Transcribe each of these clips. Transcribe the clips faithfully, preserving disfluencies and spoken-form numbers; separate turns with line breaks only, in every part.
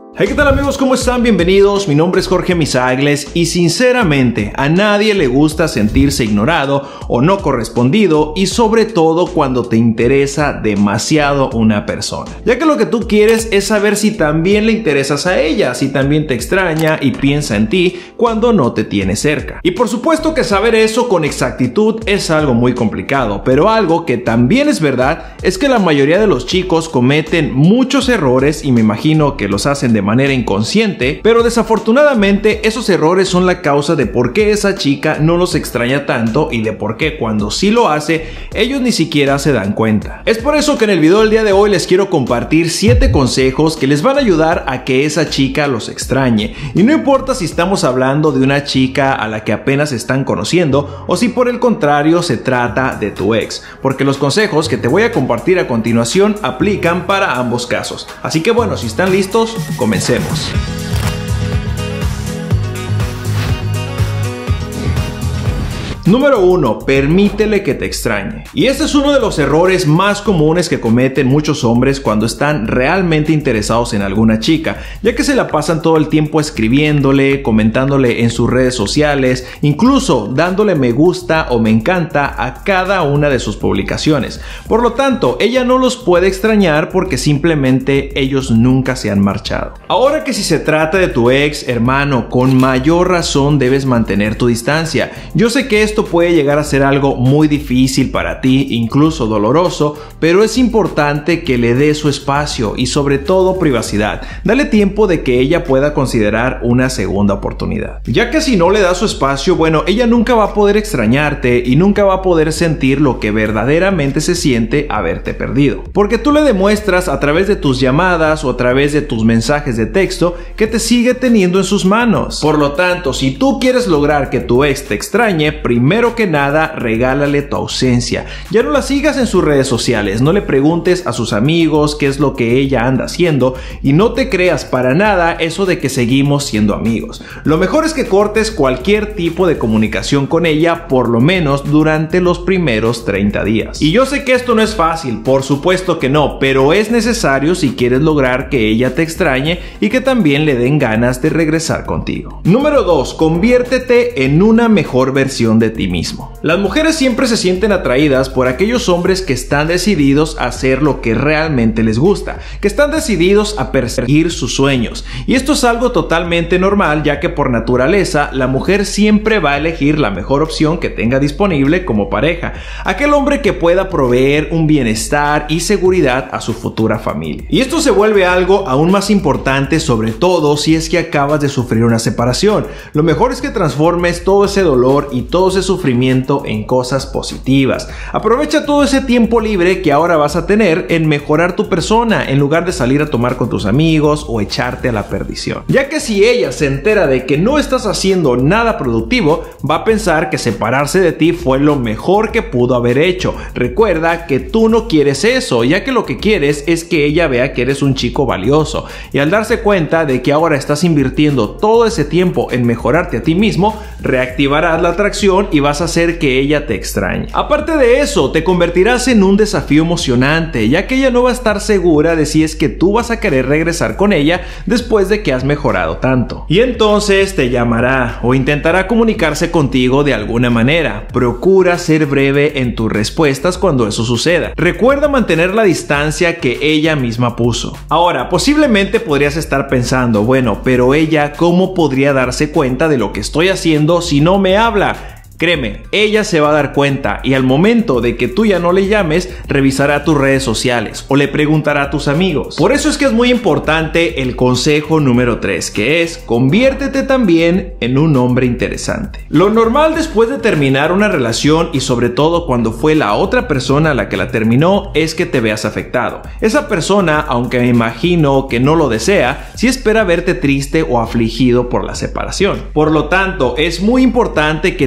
Hey, ¿qué tal amigos? ¿Cómo están? Bienvenidos, mi nombre es Jorge Misagles y sinceramente a nadie le gusta sentirse ignorado o no correspondido, y sobre todo cuando te interesa demasiado una persona, ya que lo que tú quieres es saber si también le interesas a ella, si también te extraña y piensa en ti cuando no te tiene cerca. Y por supuesto que saber eso con exactitud es algo muy complicado, pero algo que también es verdad es que la mayoría de los chicos cometen muchos errores y me imagino que los hacen de manera inconsciente, pero desafortunadamente esos errores son la causa de por qué esa chica no los extraña tanto y de por qué cuando sí lo hace ellos ni siquiera se dan cuenta. Es por eso que en el video del día de hoy les quiero compartir siete consejos que les van a ayudar a que esa chica los extrañe, y no importa si estamos hablando de una chica a la que apenas están conociendo o si por el contrario se trata de tu ex, porque los consejos que te voy a compartir a continuación aplican para ambos casos. Así que bueno, si están listos, comencemos. Número uno. Permítele que te extrañe. Y este es uno de los errores más comunes que cometen muchos hombres cuando están realmente interesados en alguna chica, ya que se la pasan todo el tiempo escribiéndole, comentándole en sus redes sociales, incluso dándole me gusta o me encanta a cada una de sus publicaciones. Por lo tanto, ella no los puede extrañar porque simplemente ellos nunca se han marchado. Ahora que si se trata de tu ex, hermano, con mayor razón debes mantener tu distancia. Yo sé que esto puede llegar a ser algo muy difícil para ti, incluso doloroso, pero es importante que le des su espacio y sobre todo privacidad. Dale tiempo de que ella pueda considerar una segunda oportunidad, ya que si no le das su espacio, bueno, ella nunca va a poder extrañarte y nunca va a poder sentir lo que verdaderamente se siente haberte perdido, porque tú le demuestras a través de tus llamadas o a través de tus mensajes de texto que te sigue teniendo en sus manos. Por lo tanto, si tú quieres lograr que tu ex te extrañe, primero Primero que nada, regálale tu ausencia. Ya no la sigas en sus redes sociales, no le preguntes a sus amigos qué es lo que ella anda haciendo y no te creas para nada eso de que seguimos siendo amigos. Lo mejor es que cortes cualquier tipo de comunicación con ella, por lo menos durante los primeros treinta días. Y yo sé que esto no es fácil, por supuesto que no, pero es necesario si quieres lograr que ella te extrañe y que también le den ganas de regresar contigo. Número dos. Conviértete en una mejor versión de ti mismo. Las mujeres siempre se sienten atraídas por aquellos hombres que están decididos a hacer lo que realmente les gusta, que están decididos a perseguir sus sueños, y esto es algo totalmente normal, ya que por naturaleza la mujer siempre va a elegir la mejor opción que tenga disponible como pareja, aquel hombre que pueda proveer un bienestar y seguridad a su futura familia. Y esto se vuelve algo aún más importante, sobre todo si es que acabas de sufrir una separación. Lo mejor es que transformes todo ese dolor y todo ese sufrimiento en cosas positivas. Aprovecha todo ese tiempo libre que ahora vas a tener en mejorar tu persona, en lugar de salir a tomar con tus amigos o echarte a la perdición, ya que si ella se entera de que no estás haciendo nada productivo, va a pensar que separarse de ti fue lo mejor que pudo haber hecho. Recuerda que tú no quieres eso, ya que lo que quieres es que ella vea que eres un chico valioso, y al darse cuenta de que ahora estás invirtiendo todo ese tiempo en mejorarte a ti mismo, reactivarás la atracción y vas a hacer que ella te extrañe. Aparte de eso, te convertirás en un desafío emocionante, ya que ella no va a estar segura de si es que tú vas a querer regresar con ella después de que has mejorado tanto. Y entonces te llamará o intentará comunicarse contigo de alguna manera. Procura ser breve en tus respuestas cuando eso suceda. Recuerda mantener la distancia que ella misma puso. Ahora, posiblemente podrías estar pensando, bueno, pero ella, ¿cómo podría darse cuenta de lo que estoy haciendo si no me habla? Créeme, ella se va a dar cuenta, y al momento de que tú ya no le llames, revisará tus redes sociales o le preguntará a tus amigos. Por eso es que es muy importante el consejo número tres, que es: conviértete también en un hombre interesante. Lo normal después de terminar una relación, y sobre todo cuando fue la otra persona la que la terminó, es que te veas afectado. Esa persona, aunque me imagino que no lo desea, sí espera verte triste o afligido por la separación. Por lo tanto, es muy importante que tú le des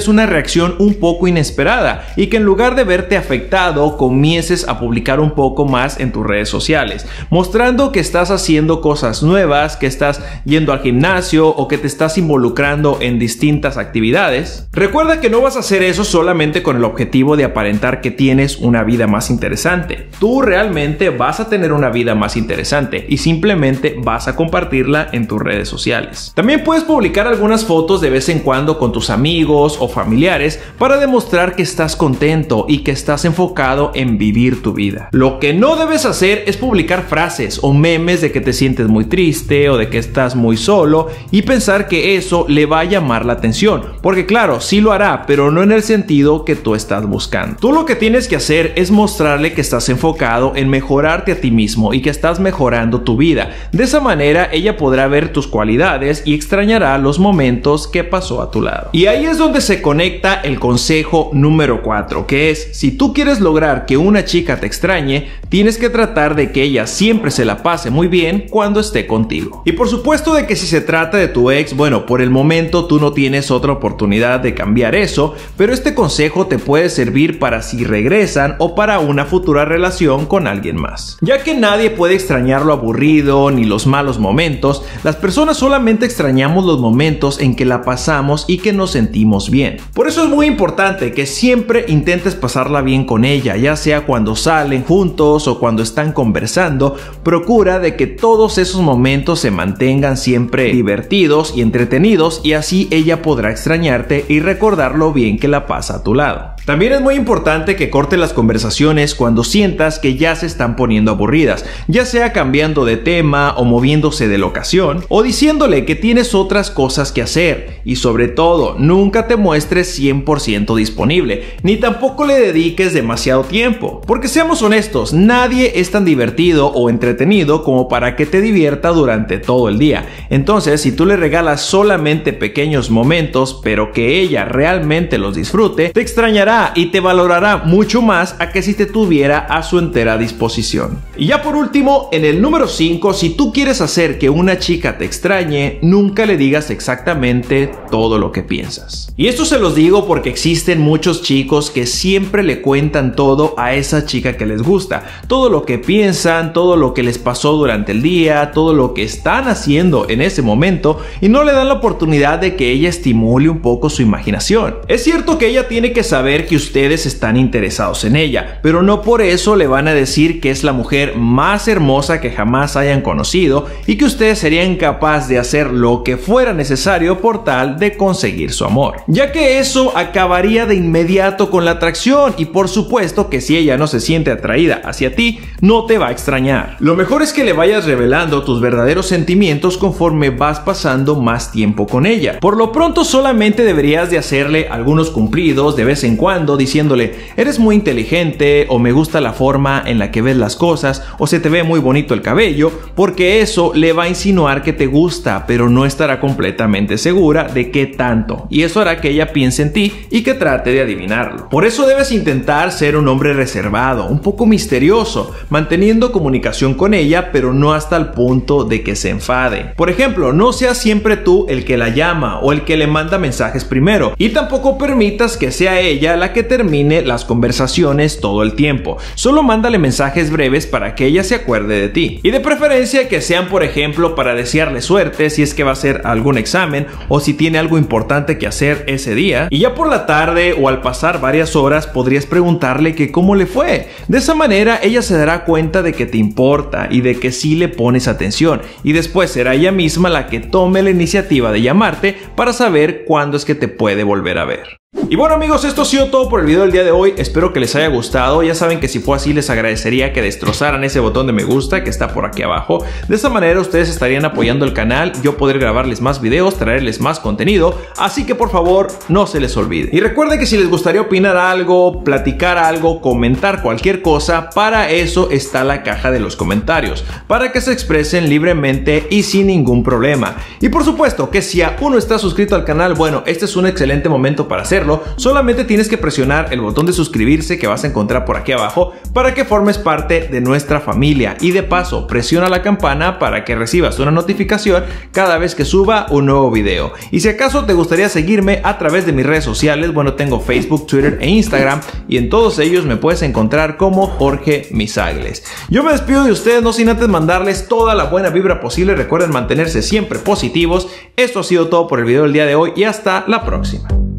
es una reacción un poco inesperada y que en lugar de verte afectado comiences a publicar un poco más en tus redes sociales, mostrando que estás haciendo cosas nuevas, que estás yendo al gimnasio o que te estás involucrando en distintas actividades. Recuerda que no vas a hacer eso solamente con el objetivo de aparentar que tienes una vida más interesante. Tú realmente vas a tener una vida más interesante y simplemente vas a compartirla en tus redes sociales. También puedes publicar algunas fotos de vez en cuando con tus amigos o familiares para demostrar que estás contento y que estás enfocado en vivir tu vida. Lo que no debes hacer es publicar frases o memes de que te sientes muy triste o de que estás muy solo y pensar que eso le va a llamar la atención, porque claro, sí lo hará, pero no en el sentido que tú estás buscando. Tú lo que tienes que hacer es mostrarle que estás enfocado en mejorarte a ti mismo y que estás mejorando tu vida. De esa manera ella podrá ver tus cualidades y extrañará los momentos que pasó a tu lado. Y ahí es donde se conecta el consejo número cuatro, que es: si tú quieres lograr que una chica te extrañe, tienes que tratar de que ella siempre se la pase muy bien cuando esté contigo. Y por supuesto de que si se trata de tu ex, bueno, por el momento tú no tienes otra oportunidad de cambiar eso, pero este consejo te puede servir para si regresan o para una futura relación con alguien más. Ya que nadie puede extrañar lo aburrido ni los malos momentos, las personas solamente extrañamos los momentos en que la pasamos y que nos sentimos bien. Por eso es muy importante que siempre intentes pasarla bien con ella, ya sea cuando salen juntos o cuando están conversando. Procura de que todos esos momentos se mantengan siempre divertidos y entretenidos, y así ella podrá extrañarte y recordar lo bien que la pasa a tu lado. También es muy importante que cortes las conversaciones cuando sientas que ya se están poniendo aburridas, ya sea cambiando de tema o moviéndose de locación o diciéndole que tienes otras cosas que hacer. Y sobre todo, nunca te muestres cien por ciento disponible, ni tampoco le dediques demasiado tiempo, porque seamos honestos, nadie es tan divertido o entretenido como para que te divierta durante todo el día. Entonces, si tú le regalas solamente pequeños momentos, pero que ella realmente los disfrute, te extrañará y te valorará mucho más a que si te tuviera a su entera disposición. Y ya por último, en el número cinco, si tú quieres hacer que una chica te extrañe, nunca le digas exactamente todo lo que piensas. Y esto se los digo porque existen muchos chicos que siempre le cuentan todo a esa chica que les gusta, todo lo que piensan, todo lo que les pasó durante el día, todo lo que están haciendo en ese momento, y no le dan la oportunidad de que ella estimule un poco su imaginación. Es cierto que ella tiene que saber que ustedes están interesados en ella, pero no por eso le van a decir que es la mujer más hermosa que jamás hayan conocido y que ustedes serían capaces de hacer lo que fuera necesario por tal de conseguir su amor, ya que eso acabaría de inmediato con la atracción, y por supuesto que si ella no se siente atraída hacia ti, no te va a extrañar. Lo mejor es que le vayas revelando tus verdaderos sentimientos conforme vas pasando más tiempo con ella. Por lo pronto solamente deberías de hacerle algunos cumplidos de vez en cuando, diciéndole: eres muy inteligente, o me gusta la forma en la que ves las cosas, o se te ve muy bonito el cabello, porque eso le va a insinuar que te gusta, pero no estará completamente segura de qué tanto, y eso hará que ella piense en ti y que trate de adivinarlo. Por eso debes intentar ser un hombre reservado, un poco misterioso, manteniendo comunicación con ella, pero no hasta el punto de que se enfade. Por ejemplo, no seas siempre tú el que la llama o el que le manda mensajes primero, y tampoco permitas que sea ella la que termine las conversaciones todo el tiempo. Solo mándale mensajes breves para que ella se acuerde de ti, y de preferencia que sean, por ejemplo, para desearle suerte si es que va a hacer algún examen o si tiene algo importante que hacer ese día. Y ya por la tarde o al pasar varias horas podrías preguntarle que cómo le fue. De esa manera ella se dará cuenta de que te importa y de que sí le pones atención, y después será ella misma la que tome la iniciativa de llamarte para saber cuándo es que te puede volver a ver. Y bueno amigos, esto ha sido todo por el video del día de hoy. Espero que les haya gustado. Ya saben que si fue así, les agradecería que destrozaran ese botón de me gusta que está por aquí abajo. De esta manera ustedes estarían apoyando el canal, yo poder grabarles más videos, traerles más contenido. Así que por favor, no se les olvide. Y recuerden que si les gustaría opinar algo, platicar algo, comentar cualquier cosa, para eso está la caja de los comentarios, para que se expresen libremente y sin ningún problema. Y por supuesto que si aún no estás suscrito al canal, bueno, este es un excelente momento para hacerlo. hacerlo, solamente tienes que presionar el botón de suscribirse que vas a encontrar por aquí abajo para que formes parte de nuestra familia. Y de paso, presiona la campana para que recibas una notificación cada vez que suba un nuevo video. Y si acaso te gustaría seguirme a través de mis redes sociales, bueno, tengo Facebook, Twitter e Instagram, y en todos ellos me puedes encontrar como Jorge Misagles. Yo me despido de ustedes, no sin antes mandarles toda la buena vibra posible. Recuerden mantenerse siempre positivos. Esto ha sido todo por el video del día de hoy y hasta la próxima.